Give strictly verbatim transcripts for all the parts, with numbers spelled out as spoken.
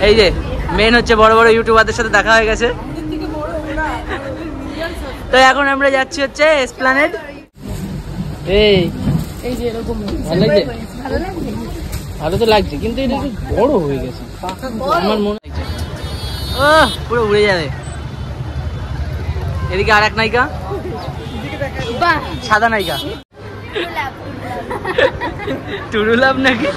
এই যে মেন হচ্ছে বড় বড় ইউটিউবারদের সাথে দেখা হয়ে গেছে। তো এখন আমরা যাচ্ছি হচ্ছে এসপ্ল্যানেড। এই এই যে এরকম ভালো লাগছে, ভালো লাগছে, ভালো তো লাগছে, কিন্তু এটা একটু বড় হয়ে গেছে আমার মনে লাগছে। ও পুরো উড়ে যাবে। এদিকে আর এক নায়িকা, সাদা নায়িকা, টুরুলাভ নাকি।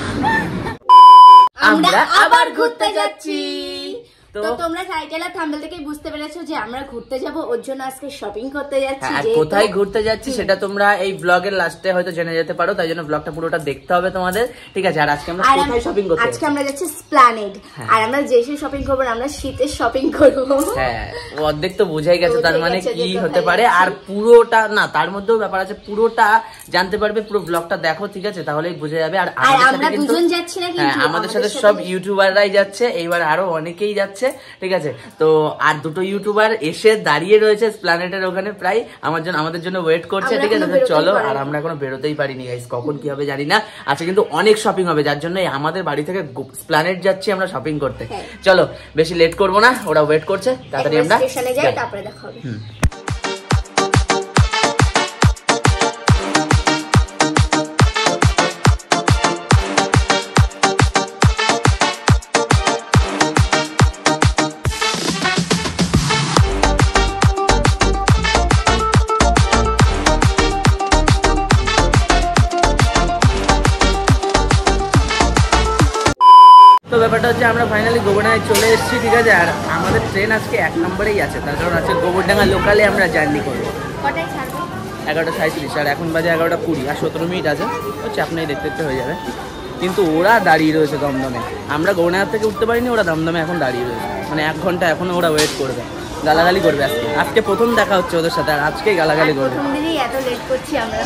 আমরা আবার ঘুরতে যাচ্ছি। তো তোমরা টাইটেল আর থাম্বনেল থেকে বুঝতে পেরেছো যে আমরা ঘুরতে যাব, ওর জন্য আজকে শপিং করতে যাচ্ছি। আর কোথায় ঘুরতে যাচ্ছি সেটা তোমরা এই ব্লগের লাস্টে হয়তো জেনে যেতে পারো, তাই জন্য ব্লগটা পুরোটা দেখতে হবে তোমাদের, ঠিক আছে? আর আজকে আমরা কোথায় শপিং করতে যাচ্ছি? আজকে আমরা যাচ্ছি এসপ্ল্যানেড। আর আমরা যে যে শপিং করব না, আমরা শীতের শপিং করব। হ্যাঁ, অর্ধেক তো বোঝাই গেছে তার মানে কি হতে পারে। আর পুরোটা না, তার মধ্যেও ব্যাপার আছে, পুরোটা জানতে পারবে, পুরো ব্লগটা দেখো, ঠিক আছে? তাহলেই বুঝে যাবে। আর আমরা দুজন যাচ্ছি না, কিন্তু আমাদের সাথে সব ইউটিউবাররাই যাচ্ছে, এইবার আরো অনেকেই যাচ্ছে, ঠিক আছে? তো আর দুটো ইউটিউবার এসে দাঁড়িয়ে রয়েছে এসপ্ল্যানেডের ওখানে, প্রায় আমার জন্য আমাদের জন্য ওয়েট করছে, ঠিক আছে? চলো। আর আমরা এখনো বেরোতেই পারিনি গাইস, কখন কি হবে জানি না। আজকে কিন্তু অনেক শপিং হবে, যার জন্য আমাদের বাড়ি থেকে এসপ্ল্যানেড যাচ্ছি আমরা শপিং করতে। চলো, বেশি লেট করবো না, ওরা ওয়েট করছে, তাড়াতাড়ি আমরা স্টেশনে যাই, তারপরে দেখা হবে। তো ব্যাপারটা হচ্ছে আমরা ফাইনালি গোবরডাঙ্গায় চলে এসেছি, ঠিক আছে? আর আমাদের ট্রেন আজকে এক নম্বরেই আছে, তার কারণ আজকে গোবরডাঙ্গা লোকালে আমরা জার্নি করবো। এগারোটা সাঁত্রিশ, আর এখন বাজে এগারোটা কুড়ি, আর সতেরো মিনিট আছে, হচ্ছে আপনাই দেখতে দেখতে হয়ে যাবে। কিন্তু ওরা দাঁড়িয়ে রয়েছে দমদমে, আমরা গোবরডাঙ্গা থেকে উঠতে পারিনি, ওরা দমদমে এখন দাঁড়িয়ে রয়েছে, মানে এক ঘন্টা এখনো ওরা ওয়েট করবে, গালাগালি করবে। আজকে আজকে প্রথম দেখা হচ্ছে ওদের সাথে, আর আজকেই গালাগালি করবে। এত লেট করছি আমরা।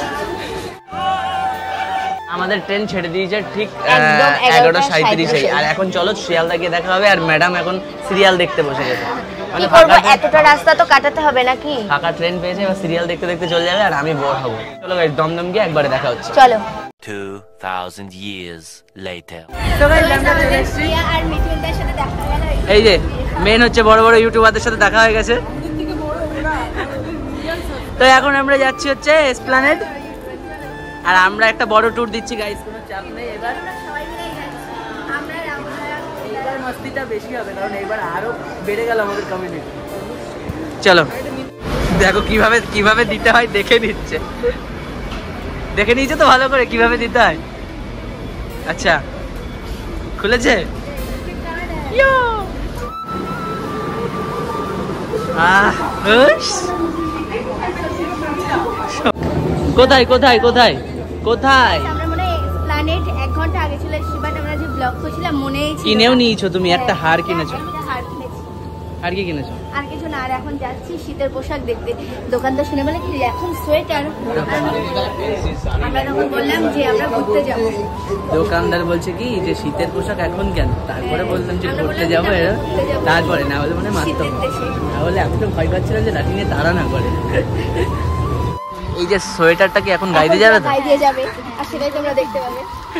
আমাদের ট্রেন ছেড়ে দিয়েছে ঠিক এগারোটা সাঁত্রিশে, আর এখন চলো শিয়ালদা গিয়ে দেখা হবে। আর ম্যাডাম এখন সিরিয়াল দেখতে বসে গেছে, মানে এতটা রাস্তা তো কাটাতে হবে নাকি? ফাঁকা ট্রেন পেয়েছে, এবার সিরিয়াল দেখতে দেখতে চলে যাবে, আর আমি বোর হবো। চলো গাইস, দমদম গিয়ে একবারে দেখা হচ্ছে, চলো। two thousand years later. তো গাইস আমরা চলে এসেছি, আর মিঠুনদার সাথে দেখা হলো। এই যে মেন হচ্ছে বড় বড় ইউটিউবারদের সাথে দেখা হয়ে গেছে। তো এখন আমরা যাচ্ছি হচ্ছে এসপ্ল্যানেড, আর আমরা একটা বড় ট্যুর দিচ্ছি গাইস, কোনো চাপ নেই। এবার এবার মস্তিটা বেশি হবে, কারণ এবার আরো বেড়ে গেল আমাদের কমিউনিটি। চলো দেখো কিভাবে কিভাবে দিতে হয়, দেখে নিচ্ছে, দেখে নিয়েছে তো ভালো করে কিভাবে দিতে হয়। আচ্ছা, খুলেছে। কোথায় কোথায় কোথায় কোথায়? আমরা মনে এসপ্ল্যানেড এক ঘন্টা আগে চলে এসেছি, বাট আমরা যে ব্লগ করছিলাম মনেই ছিল। কিনেও নিয়েছো তুমি, একটা হার কিনেছো? হার কিনেছি। আর কি কিনেছো? আর কিছু না। আর এখন যাচ্ছি শীতের পোশাক দেখতে। দোকানদার শুনে বলে কি এখন সোয়েটার, আমরা তখন বললাম যে আমরা ঘুরতে যাবো। দোকানদার বলছে কি যে শীতের পোশাক এখন কেন? তারপরে বললাম যে ঘুরতে যাবো, তারপরে না বলে মানে মারতে হবে, না বলে এতটা ভয় পাচ্ছিলাম যে লাঠি নিয়ে তাড়া না করে। এই যে সোয়েটারটা কি এখন গায়ে দিয়ে যাবে? তো গায়ে দিয়ে যাবে, আর সেটাই তোমরা দেখতে পাবে।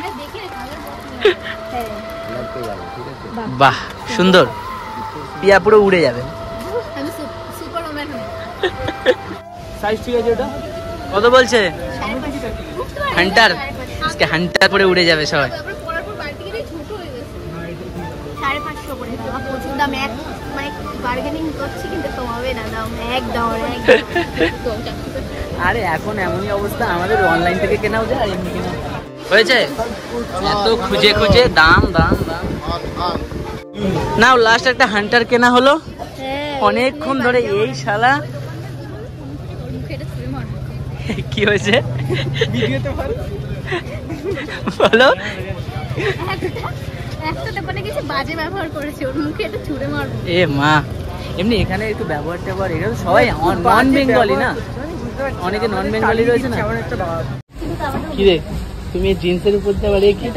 বাহ সুন্দর, পিয়া পুরো উড়ে যাবে। আমি সুপার ওম্যান হই। সাইজ ঠিক আছে ওটা? কত বলছে? হান্টার, আজকে হান্টার পরে উড়ে যাবে সবাই। পরার পর বাড়ি থেকে ছোট হয়ে গেছে। সাড়ে পাঁচশো করে দাও, প্রচুর দাম। এক মানে বার্গেনিং করছি কিন্তু কমাবে না দাম, এক দাও এক। আরে এখন এমনই অবস্থা, আমাদের অনলাইন থেকে কেনাও যায় আর এমনি কেনা হয়েছে। এত খুঁজে খুঁজে দাম দাম দাম। নাও লাস্ট একটা হান্টার কেনা হলো অনেকক্ষণ ধরে। এই শালা কি হয়েছে বলো? এ মা, এমনি এখানে একটু ব্যবহার ট্যাবহার, এটা সবাই নন বেঙ্গলি না, অনেকে নন বেঙ্গলি রয়েছে না। কি রে তুমি জিন্সের উপর দিয়ে আবার কি?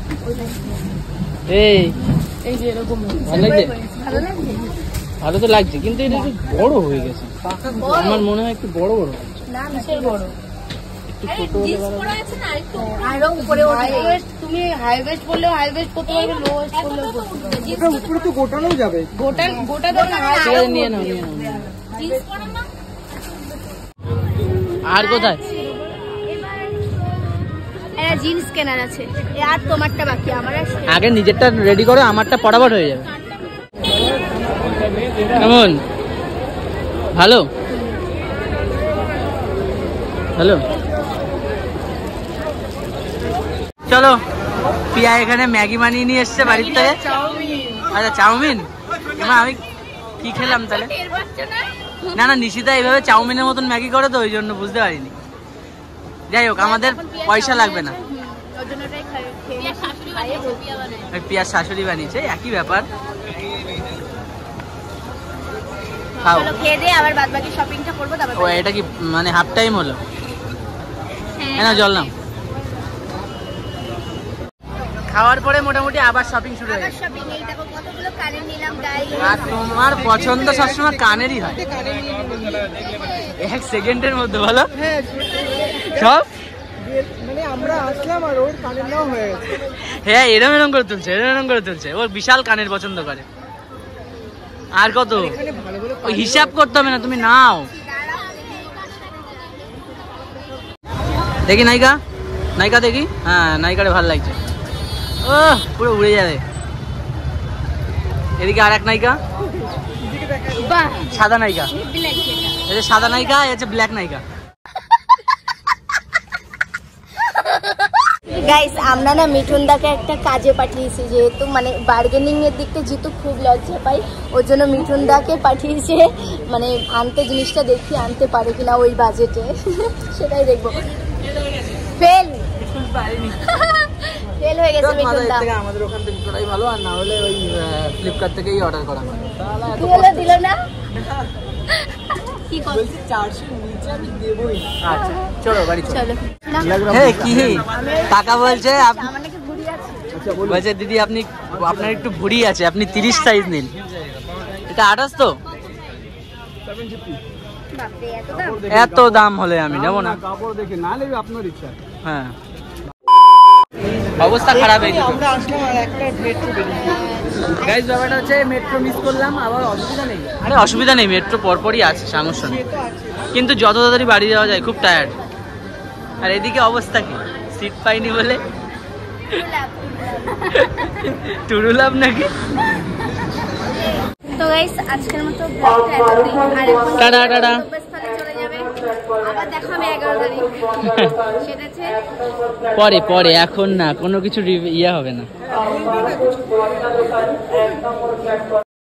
এই এই যে এরকম ভালো লাগছে, ভালো তো লাগছে, কিন্তু এটা একটু বড় হয়ে গেছে। আমার মনে হয় একটু বড় বড়। একটু ছোট হলে ভালো। আরো উপরে তুমি হাই ওয়েস্ট বললেও হাই ওয়েস্ট করতে পারবে, লো ওয়েস্ট করলেও করতে পারবে। উপরে তো গোটানো যাবে, গোটা গোটা দাও না, ঠিক আছে, নিয়ে নাও নিয়ে নাও। আর কোথায় এরা জিন্স কেনার আছে, আর তোমারটা বাকি, আমার আর শেষ। আগে নিজেরটা রেডি করো, আমারটা পড়াবার হয়ে যাবে। কেমন ভালো ভালো। চলো, পিয়া এখানে ম্যাগি বানিয়ে নিয়ে এসছে বাড়ির থেকে। আচ্ছা চাউমিন, মা আমি কি খেলাম তাহলে? না না, নিশিতা এইভাবে চাউমিনের মতন ম্যাগি করে তো, ওই জন্য বুঝতে পারিনি। যাই হোক, আমাদের পয়সা লাগবে না, পিয়ার শাশুড়ি বানিয়েছে, একই ব্যাপার। খাও। খেয়ে দিয়ে আবার বাদ বাকি শপিংটা করবো। ও এটা কি মানে হাফ টাইম হলো? হ্যাঁ জল নাও। খাওয়ার পরে মোটামুটি আবার শপিং শুরু হয়ে গেছে। শপিং এই দেখো কতগুলো কানের নিলাম গাইস। আর তোমার পছন্দ সবসময় কানেরই হয়, এক সেকেন্ডের মধ্যে বলো সব। মানে আমরা আসলাম আর ওর কানের নাও হয়ে গেছে। হ্যাঁ এরম এরম করে তুলছে, এরম এরম করে তুলছে, ওর বিশাল কানের পছন্দ করে। আর কত ওই হিসাব করতে হবে না, তুমি নাও। দেখি নায়িকা, নায়িকা দেখি, হ্যাঁ নায়িকাটা ভালো লাগছে। ও পুরো উড়ে যাবে। এদিকে আর এক নায়িকা, সাদা নায়িকা, এই যে সাদা নায়িকা, এই হচ্ছে ব্ল্যাক নায়িকা। গাইস আমরা না মিঠুনদাকে একটা কাজে পাঠিয়েছি, যেহেতু মানে বার্গেনিং এর দিকটা যেহেতু খুব লজ্জা পাই, ওর জন্য মিঠুনদাকে পাঠিয়েছে মানে আনতে, জিনিসটা দেখি আনতে পারে কিনা ওই বাজেটে, সেটাই দেখবো। ফেল ফেল হয়ে গেছে মিঠুনদা। আমাদের ওখান থেকে করাই ভালো, আর না হলে ওই ফ্লিপকার্ট থেকেই অর্ডার করা ভালো। দিলো দিল না কি করছিস? চারশো নিচে আমি দেবই। আচ্ছা চলো বাড়ি চলো। চলো। হ্যাঁ কি কাকা বলছে, আমার নাকি ঘুরি আছে। বলছে দিদি আপনি, আপনার একটু ভুড়ি আছে, আপনি তিরিশ সাইজ নিন। এটা আঠাশ তো, বাপরে এত দাম। এত দাম হলে আমি নেবো না। কাপড় দেখে না নেবে আপনার ইচ্ছা। হ্যাঁ অবস্থা খারাপ হয়ে গেছে। আমরা আসলাম আর একটা মেট্রো বেরিয়ে গাইস ব্যাপারটা হচ্ছে মেট্রো মিস করলাম, আবার অসুবিধা নেই। আরে অসুবিধা নেই, মেট্রো পরপরই আছে, সমস্যা নেই। কিন্তু যত তাড়াতাড়ি বাড়ি যাওয়া যায়, খুব টায়ার্ড। আর এদিকে অবস্থা কি, সিট পাইনি বলে টুরুলাম নাকি। তো গাইস আজকের মতো ব্লগটা এতটাই, আর এখন টাটা টাটা। গন্তব্যস্থলে চলে যাবে। আবার দেখা হবে এগারো তারিখ, সেটা হচ্ছে পরে পরে, এখন না, কোনো কিছু ইয়ে হবে না।